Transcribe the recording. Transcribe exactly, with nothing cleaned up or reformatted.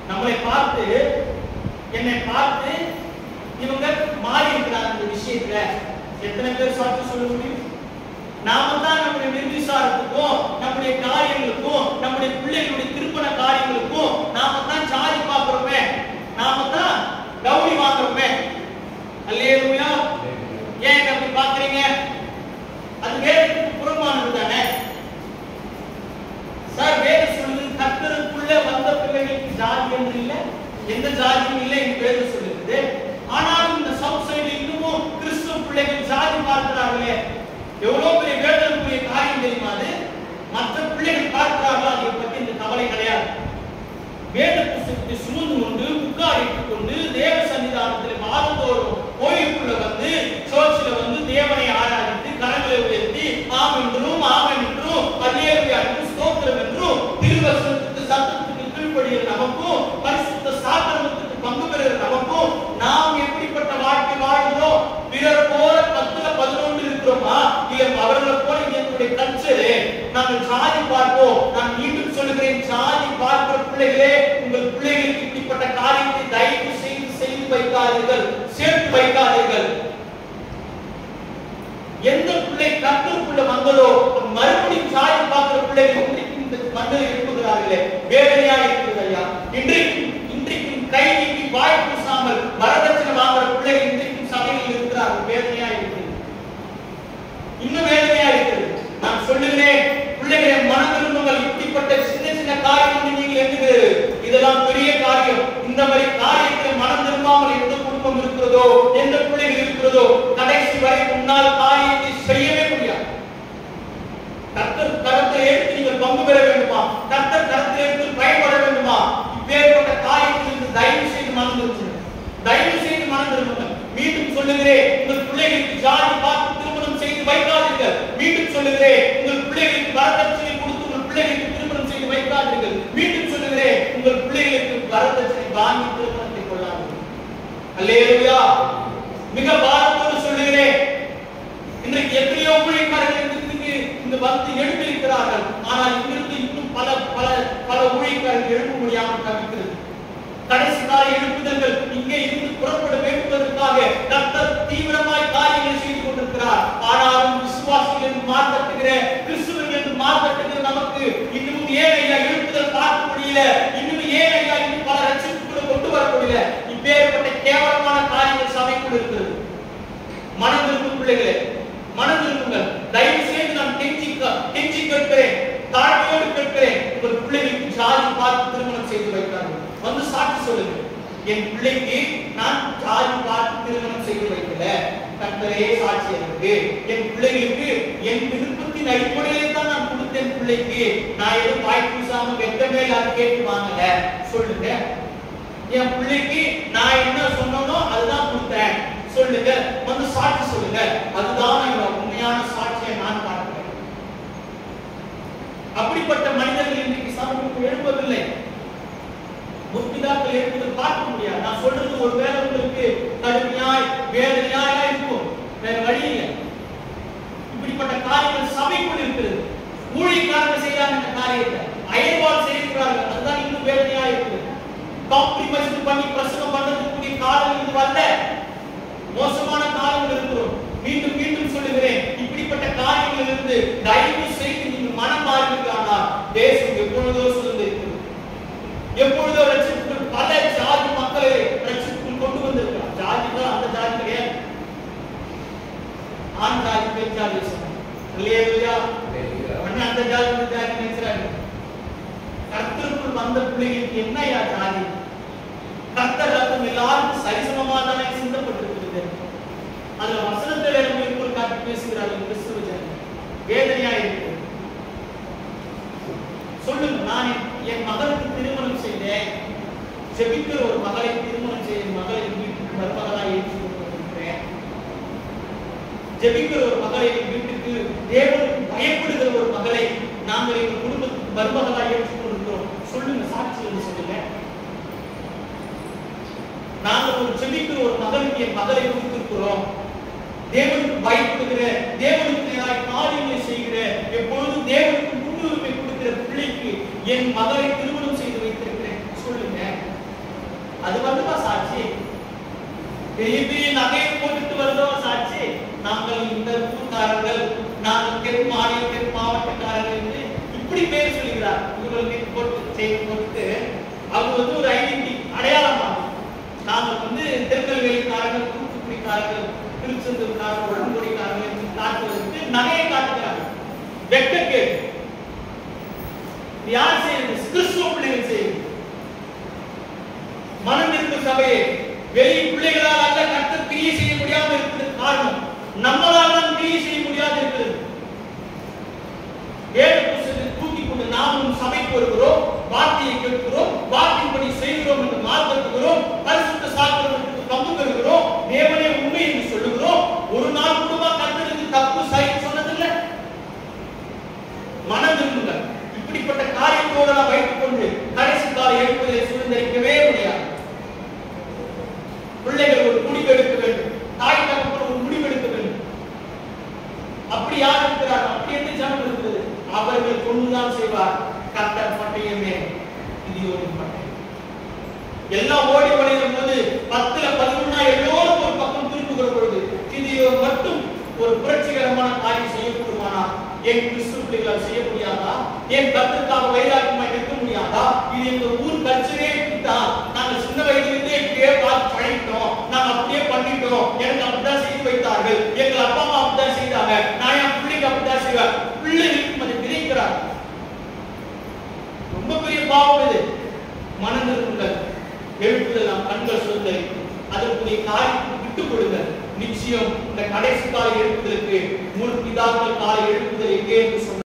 நம்மளை பார்த்து என்னை பார்த்து இவங்க மாறி இருக்கிறாங்க இந்த விஷயத்துல. எத்தனை பேர் சாட்சி சொல்ல முடியும்? நாம தான் நம்முடைய நிர்விசாரத்துக்கும் நம்முடைய காரியங்களுக்கும் நம்முடைய பிள்ளைகளுடைய திருப்பண காரியங்களுக்கும் நாம தான் சாதி பார்க்கிறோமே, நாம தான் கௌரி வாங்குறோமே. அல்லேலூயா. ஏன் அப்படி பாக்குறீங்க? அது வேதத்துக்கு புறம்பானது தானே. சார் வேதம் சொல்லுது கர்த்தருக்குள்ள வந்த பிள்ளைகளுக்கு ஜாதி என்று இல்லை, எந்த ஜாதியும் இல்லை என்று வேதம் சொல்லுது. ஆனாலும் இந்த சவுத் சைடு இன்னமும் கிறிஸ்துவ பிள்ளைகள் ஜாதி பார்க்கிறார்களே. எவ்வளவு பெரிய வேதனைக்குரிய காரியம் தெரியுமா? அது மற்ற பிள்ளைகள் பார்க்கிறார்களோ அதை பற்றி இந்த கவலை கிடையாது. வேத புத்தகத்தை சுமந்து கொண்டு உட்காரிட்டு கொண்டு தேவ சன்னிதானத்தில் மாதந்தோறும் கோயிலுக்குள்ள வந்து சர்ச்சில் வந்து தேவனை ஆராதித்து கரங்களை உயர்த்தி ஆம் என்றும் ஆம் என்றும் அல்லேலூயா என்றும் ஸ்தோத்திரம் என்றும் திருவசனத்துக்கு சத்தத்துக்கு கீழ்ப்படிகிற நமக்கும் பரிசுத்த சாக்கிரமத்துக்கு பங்கு பெறுகிற நமக்கும் நாம் எப்படிப்பட்ட வாழ்க்கை வாழ்கிறோம்? பிறர் போல பத்துல பதினொன்று இருக்கிறோமா? இல்ல அவர்களை போல என்னுடைய கல்ச்சரு நாங்கள் ஜாதி பார்ப்போம். நான் மீண்டும் சொல்லுகிறேன், ஜாதி பார்க்கிற பிள்ளைகளே, உங்கள் பிள்ளைகளுக்கு இப்படிப்பட்ட காரியத்தை தயவு செய்து செய்து வைக்காதீர்கள், சேர்த்து வைக்காதீர்கள். எந்த பிள்ளை கர்த்தருக்குள்ள வந்ததோ மறுபடியும் ஜாதி பார்க்கிற பிள்ளைகள் இந்த மண்ணில் எழுப்புகிறார்களே, வேதனையா இருக்குது ஐயா. இன்றைக்கு இன்றைக்கும் கை நீட்டி வாய் பூசாமல் வரதட்சணை வாங்குற பிள்ளைகள் இன்றைக்கும் சபையில் இருக்கிறார்கள். வேதனையா இருக்குது, இன்னும் வேதனையா இருக்கிறது. நான் சொல்லுகிறேன், பிள்ளைகளை மனம் திரும்புங்கள். இப்படிப்பட்ட சின்ன சின்ன காரியம் நீங்கள் எண்ணுகிறது, இதெல்லாம் பெரிய காரியம். இந்த மாதிரி காரியத்தை மனம் திரும்பாமல் எந்த குடும்பம் இருக்கிறதோ, எந்த பிள்ளைகள் இருக்கிறதோ, கடைசி வரை முன்னால் காரியத்தை செய்யவே முடியாது. கர்த்தர் கரத்தை எடுத்து நீங்கள் பங்கு பெற வேண்டுமா? கர்த்தர் கரத்தை எடுத்து பயன்பட வேண்டுமா? இப்பேற்பட்ட காரியத்தில் தயவு செய்து மனம் திரும்புங்கள், தயவு செய்து மனம் திரும்புங்கள். மீண்டும் சொல்லுகிறேன், உங்கள் பிள்ளைகளுக்கு ஜாதி பார்த்து திருமணம் செய்து வைக்காதீர்கள். மீண்டும் சொல்லுகிறேன், உங்கள் பிள்ளைகளுக்கு வரதட்சணை கொடுத்து உங்கள் பிள்ளைகளுக்கு திருமணம் செய்து வைக்காதீர்கள். மீண்டும் சொல்லுகிறேன், உங்கள் பிள்ளைகளுக்கு வரதட்சணை வாங்கி திருமணத்தை கொள்ளாதீர்கள். அல்லேலூயா. மிக பாரத்தோடு சொல்லுகிறேன், இன்றைக்கு எத்தனையோ ஊழியக்காரர்கள் இந்த வந்து எழுப்பியிருக்கிறார்கள். ஆனால் இங்கிருந்து இன்னும் பல பல பல ஊழியக்காரர்கள் எழுப்ப முடியாமல் தவிக்கிறது. கடைசி கால எழுப்புதல்கள் இங்கே இருந்து புறப்பட வேண்டுவதற்காக கர்த்தர் தீவிரமாய் காரியங்களை செய்து கொண்டிருக்கிறார். ஆனாலும் விசுவாசிகள் என்று மாற்றத்துகிற கிறிஸ்துவர்கள் என்று மாற்றத்துகிற நமக்கு இன்னும் ஏன் ஐயா எழுப்புதல் பார்க்க முடியல? இன்னும் ஏன் ஐயா இன்னும் பல ரட்சிப்புகளை கொண்டு வர முடியல? இப்பேற்பட்ட கேவலமான காரியங்கள் சபைக்குள் இருக்கிறது. மனம் திரும்பும் பிள்ளைகளே, மனம் திரும்புங்கள். தயவு செய்து நான் கெஞ்சி கெஞ்சி கேட்கிறேன், தாழ்மையோடு கேட்கிறேன், உங்கள் பிள்ளைகளுக்கு ஜாதி பார்த்து திருமணம் செய்து வைக்கிறார்கள். வந்து சாட்சி சொல்லுங்க, என் பிள்ளைக்கு நான் ஜாதி பார்த்து திருமணம் செய்து வைக்கல, கர்த்தரே சாட்சி இருக்கு. என் பிள்ளைகளுக்கு என் விருப்பத்தின் அடிப்படையில் தான் நான் கொடுத்தேன். பிள்ளைக்கு நான் எதுவும் வாய் பூசாம வெட்டமே இல்லாத கேட்டு வாங்கல. சொல்லுங்க, என் பிள்ளைக்கு நான் என்ன சொன்னோனோ அதுதான் கொடுத்தேன். சொல்லுங்க, வந்து சாட்சி சொல்லுங்க. அதுதான் உண்மையான சாட்சியை நான் பார்க்கிறேன். அப்படிப்பட்ட மனிதர்கள் இன்றைக்கு சமூகத்தில் எழுப்பவில்லை. முற்பிதாக்கள் எழுப்பதை பார்க்க முடியாது. நான் சொல்றது ஒரு வேலை உங்களுக்கு கடுமையாய் வேதனையாய் இருக்கும், வேற வழி இல்லை. இப்படிப்பட்ட காரியங்கள் சபைக்குள் இருக்கிறது. ஊழியக்காரர்கள் செய்யறாங்க இந்த காரியத்தை, அயல்வாள் செய்கிறார்கள். அதுதான் இன்னும் வேதனையா இருக்குது. காம்ப்ரமைஸ் பண்ணி பிரசங்கம் பண்றதுக்குரிய காலம் இது வரல. மோசமான காலங்கள் இருக்கிறோம். மீண்டும் மீண்டும் சொல்லுகிறேன், இப்படிப்பட்ட காரியங்களில் இருந்து தயவு செய்து நீங்கள் மனம் மாறுவீர்களானால் தேசம் எப்பொழுதோ சுதந்திரிக்கிறது. எப்பொழுதோ ரட்சிப்புக்குள் பல ஜாதி மக்களை ரட்சிப்புக்குள் கொண்டு வந்திருக்கிறார். ஜாதி தான் அந்த ஜாதி கிடையாது, ஆண் ஜாதி பெண் ஜாதி அல்லேலூயா. அந்த ஜாதி இந்த ஜாதி நினைக்கிறாங்க. கர்த்தருக்குள் வந்த பிள்ளைகளுக்கு என்ன யா ஜாதி? கர்த்தர் ரத்தம் எல்லாருக்கும் சரிசமமா தானே சிந்தப்பட்டிருக்கிறது. அதுல வசனத்தில் மேற்கோள் காட்டி பேசுகிறார்கள் கிறிஸ்துவ ஜனம். வேதனையா இருக்கு. சொல்லுங்க, நான் என் மகளுக்கு திருமணம் செய்தேன், ஜெபிக்கிற ஒரு மகளை திருமணம் செய்த மகளை வீட்டுக்கு மருமகளாய் ஏற்றுக் கொண்டிருக்கிறேன். ஜெபிக்கிற ஒரு மகளை வீட்டுக்கு தேவனுக்கு பயப்படுகிற ஒரு மகளை நாங்கள் எங்கள் குடும்பத்துக்கு மருமகளாய் ஏற்றுக் கொண்டிருக்கிறோம். சொல்லுங்க, சாட்சி என்று சொல்லுங்க. நாங்கள் ஒரு ஜெபிக்கிற ஒரு மகளுக்கு என் மகளை கொடுத்திருக்கிறோம். தேவனுக்கு பயப்படுகிற, தேவனுக்கு காரியங்களை செய்கிற, எப்பொழுதும் தேவனுக்கு முன்னுரிமை கொடுக்கிற பிள்ளைக்கு என் மகளை திருமணம் செய்து வைத்திருக்கிறேன். சொல்லுங்க, அது வந்துமா சாட்சி? பெரிய பெரிய நகையை போட்டுட்டு வருதோ சாட்சி? நாங்கள் இந்த ஊர்க்காரர்கள், நாங்கள் தென் மாநில தென் மாவட்டக்காரர்கள் என்று இப்படி பேர் சொல்லுகிறார். இவர்களுக்கு போட்டு செய்தி போட்டு அவங்க வந்து ஒரு ஐடென்டி அடையாளமாகும். நாங்கள் வந்து திருநெல்வேலிக்காரர்கள், தூத்துக்குடிக்காரர்கள், திருச்செந்தூர்காரர்கள், உடன்குடிக்காரர்கள் என்று காட்டுவதற்கு நகையை காட்டுகிறார்கள். வெட்கக்கேடு. யார் செய்வது? கிறிஸ்துவ பிள்ளைகள் செய்வது. மனம் இருக்கும் சபையை வெளி பிள்ளைகளால் அல்ல கர்த்தர் கிரியை செய்ய முடியாமல் இருக்கிறது காரணம் நம்மளால் தான் கிரியை செய்ய முடியாது இருக்கிறது. வேத புத்தகத்தை தூக்கி கொண்டு நாமும் சபைக்கு வருகிறோம், வார்த்தையை கேட்கிறோம், வார்த்தையின்படி செய்கிறோம் என்று மார்க்கத்துகிறோம், பரிசுத்த சாக்கிரமத்துக்கு பங்கு பெறுகிறோம், தேவனே உண்மை என்று சொல்லுகிறோம். ஒரு நாள் கூட கர்த்தருக்கு தப்பு சரி சொன்னதில்லை. மனம் திரும்புங்கள். இப்படிப்பட்ட காரியத்தோடு நாம் வைத்துக் கொண்டு கடைசி கால எழுப்புதலை சுதந்திரிக்கவே முடியாது. பிள்ளைகள் ஒரு முடிவு எடுக்க வேண்டும், தாய் தகப்பன் ஒரு முடிவு எடுக்க வேண்டும். அப்படி யார் இருக்கிறார்? அப்படி எந்த ஜனம் இருக்கிறது? அவர்கள் கொண்டுதான் செய்வார். கர்த்தர் பட்டயமே கிதியோனின் பட்டயம். எல்லாம் ஓடி ஓடிடும் போது பத்துல பதினொன்னா எல்லோரும் ஒரு பக்கம் திரும்புகிற பொழுது கிதியோன் மட்டும் ஒரு புரட்சிகரமான காரியம் செய்யப்படுமானா என் கிறிஸ்துவ பிள்ளைகளால் செய்ய முடியாதா? என் கர்த்தருக்காக வைராக்கியமாய் நிற்க முடியாதா? இது எங்க ஊர் கல்ச்சரே இப்படித்தான். நாங்க சின்ன வயதிலிருந்தே இப்படியே பார்த்து பழகிட்டோம், நாங்க அப்படியே பண்ணிட்டோம், எனக்கு அப்படிதான் செய்து வைத்தார்கள், எங்க அப்பா அம்மா அப்படிதான் செய்தாங்க, நான் என் பிள்ளைக்கு அப்படிதான் செய்வேன். பிள்ளைகளுக்கு அதை விதைக்கிறார். ரொம்ப பெரிய பாவம் இது. மனதிற்குங்கள் எழுப்புதல் நாம் கண்கள் சுதந்திரிக்கும். அதற்குரிய காரியத்தை விட்டுக் கொடுங்க. நிச்சயம் இந்த கடைசி கால எழுப்புதலுக்கு முன் பிதாக்கள் கால எழுப்புதல் எங்கே என்று சொன்ன